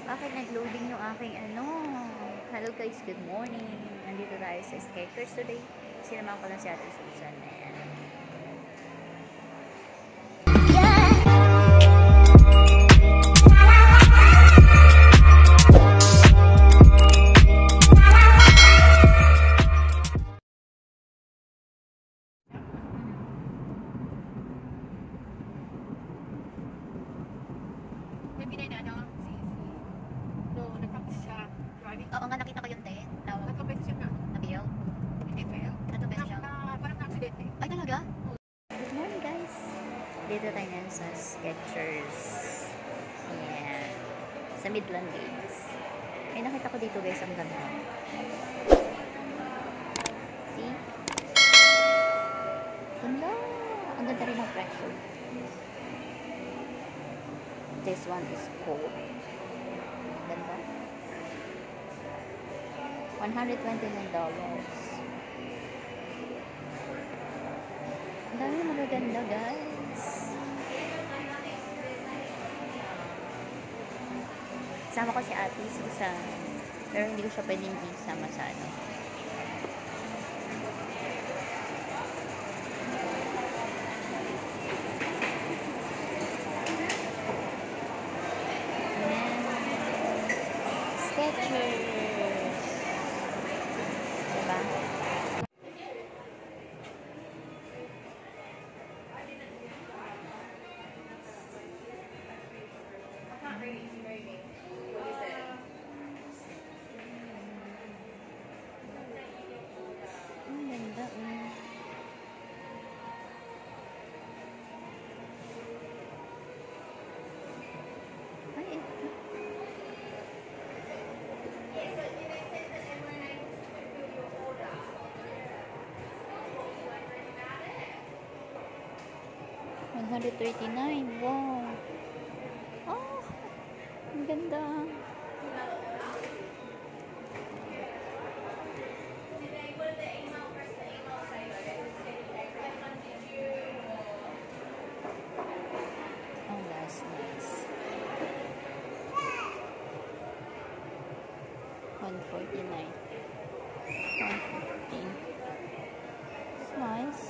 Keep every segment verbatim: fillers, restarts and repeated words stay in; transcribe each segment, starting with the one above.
Bakit nag-loading yung aking ano? Hello guys, good morning. Nandito tayo sa Skechers today. Sinamahan ko lang si Ate Susan. Ayan. Oo nga, nakita ko yung ten. Tawag. Tatlong beses yun na. Na-fail? Hindi fail. Tatlong beses siya? Na, parang na-accident eh. Ay, talaga? Good morning, guys. Dito tayo ngayon sa Skechers. Ayan. Sa Midland Gates. Ay, nakita ko dito, guys, ang ganda. See? Ganda. Ang ganda rin ang presyo. This one is cold. Ganda. one hundred twenty-nine dollars. Ang dami magaganda, guys. Sama ko si Ate Susan. Pero hindi ko siya pwedeng isama sa ano. Skechers. Ang ganda, oh. Ay, ito. one hundred thirty-nine. Wow. Oh, ang ganda. Oh, that's nice. one forty-nine. one fifty. It's nice.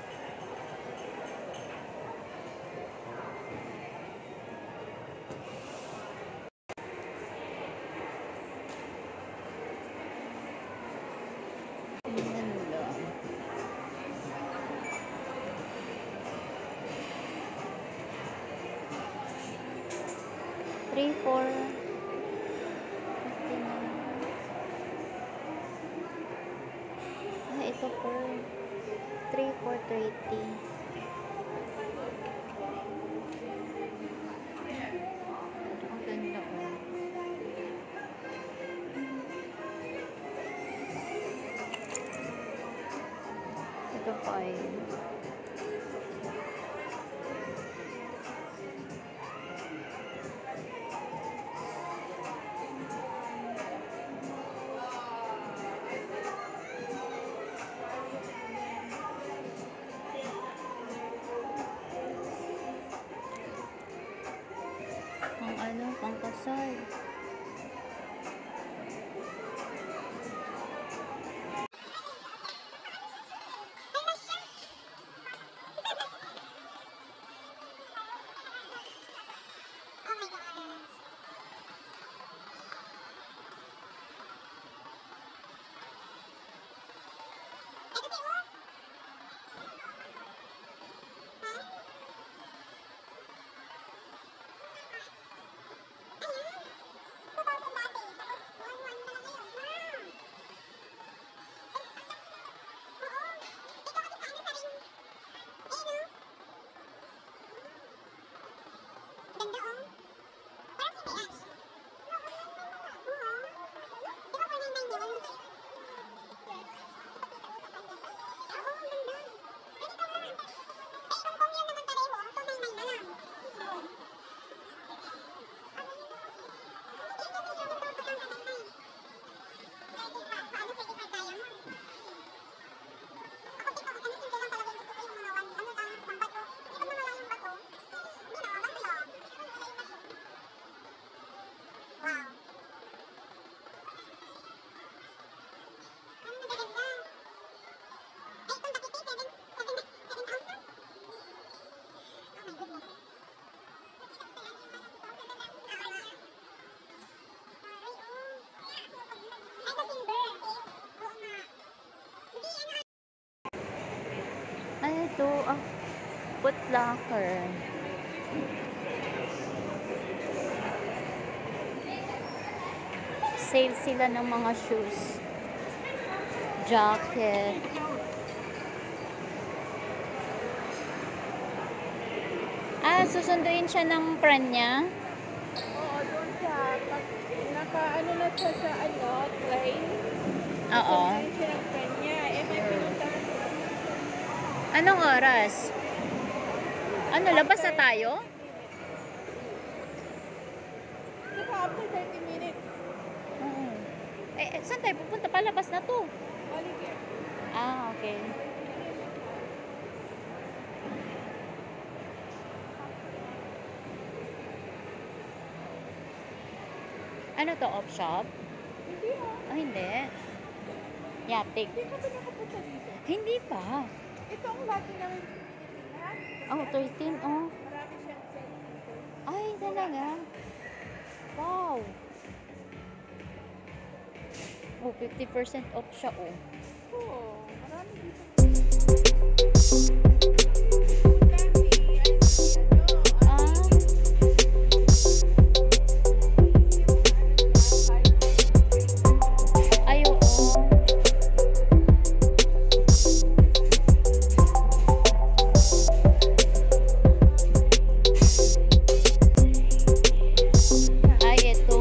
three, four, fifty-nine. Ah, ito po. three, four, thirty. Ang ganda, oh. Ito po ay pang ano, pang kasal. Foot Locker. Sale sila ng mga shoes. Jacket. Ah, susunduin siya ng friend niya? Oo, doon siya. Pag naka-ano na siya sa ano, train. Oo. Sundan siya ng friend niya. Eh, may pinuntahan siya. Anong oras? Ano, labas na tayo? Di ba, after thirty minutes? Oo. Eh, eh, saan tayo pupunta? Palabas na to. Oliver. Ah, okay. Ano to, off shop? Hindi ah. Oh, hindi. Yatik. Hindi ka ba nakapunta dito? Hindi pa. Ito ang lagi namin pinipilahan. Oh, thirteen, oh. Marami siyang sale dito. Ay, talaga. Wow. Oh, fifty percent off siya, oh. Oo, marami dito. Punta si, ay, si ano, Ah, ay, oo. Ay, ito.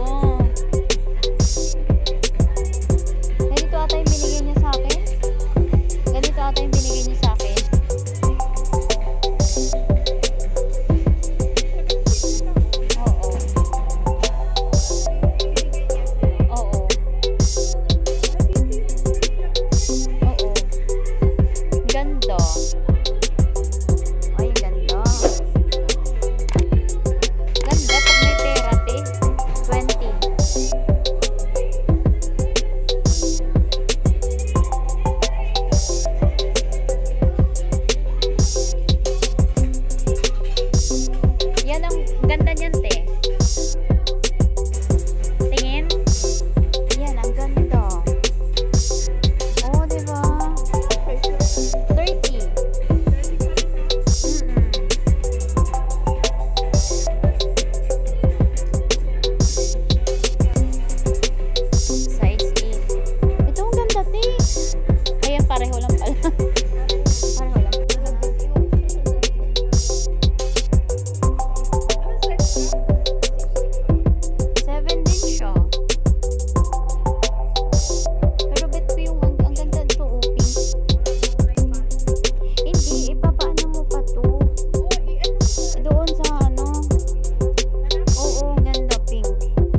Ganito ata yung binigay niya sa akin. Ganito ata yung binigay niya sa akin. Oo. Oo. Oo. Ganda. Ay, ganda. Ganda pag may pera, te. twenty. Yan ang ganda niyan, te. Tingin. Yan, ang ganda. Oh, diba? thirty. Mm-mm. Size eight. Ito ang ganda, te. Ayan, pareho lang pala. Pareho lang. Seven din siya. Pero bet ko yung ang, ang ganda ito, oh, pink. Hindi, ipapaano mo pa to. Doon sa ano. Oo, ang ganda, pink.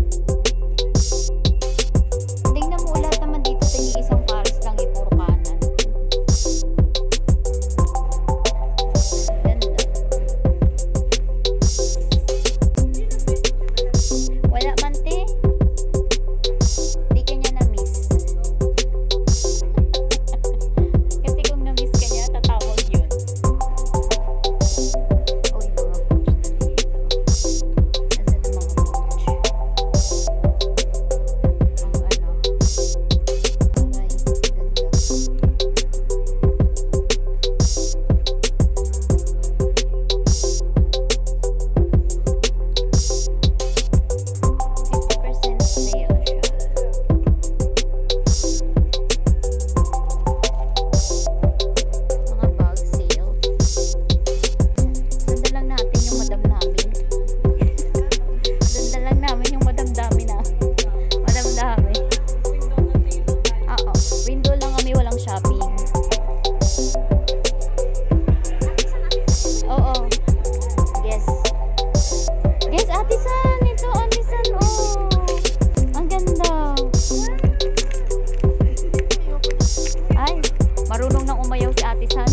Tingnan mo, lahat naman dito tingin isang pares lang, eh, puro kanan. Ganda. Wala man, te. Di ka niya na-miss. Kasi kung na-miss ka niya, tatawag yun. Uy, mga boots na dito. Ganda ng mga boots. Ang ano. Aray, ganda. fifty percent sale siya. Mga bag sale. Sundan lang natin yung madam namin. Sundan lang namin yung madam dami na. Madam dami. Oo. Window lang kami, walang shopping. Oo. Yes. Guys, Ate San! Ito, Ate San! Oh! Ang ganda! Ay, marunong nang umayaw si Ate San.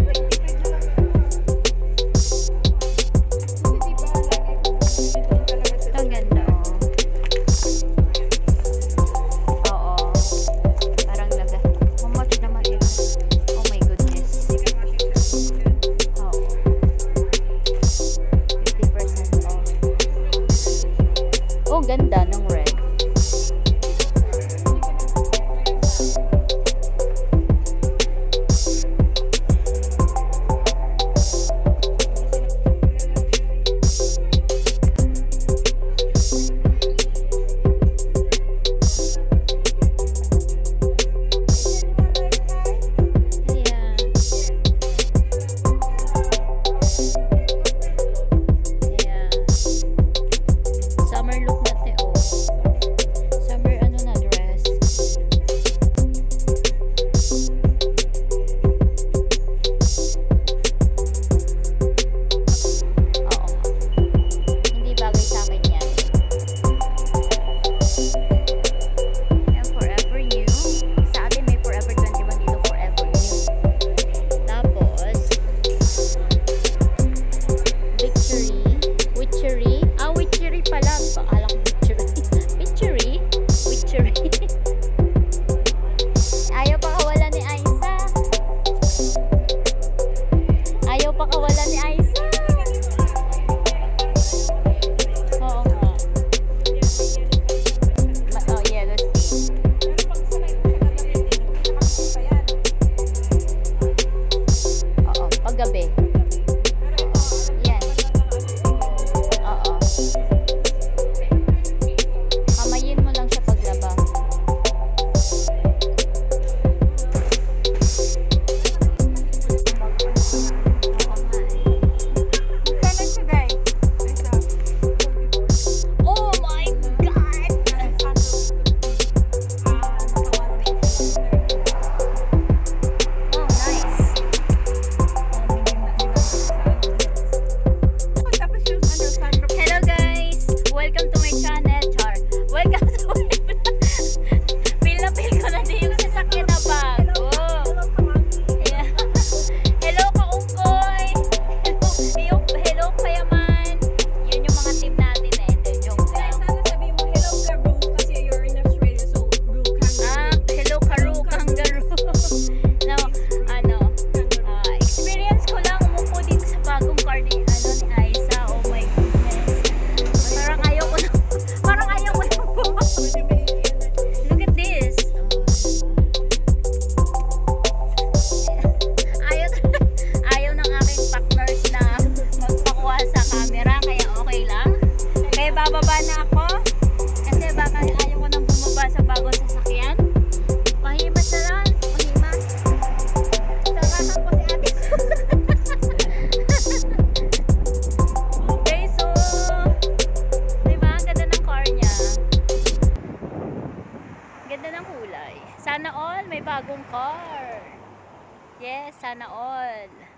Ang ganda, oh. Oo. Parang laga. How much naman ito? Oh my goodness. Oo. fifty percent off. Oh, ganda ng red. Ganda ng kulay. Sana all may bagong car. Yes, sana all.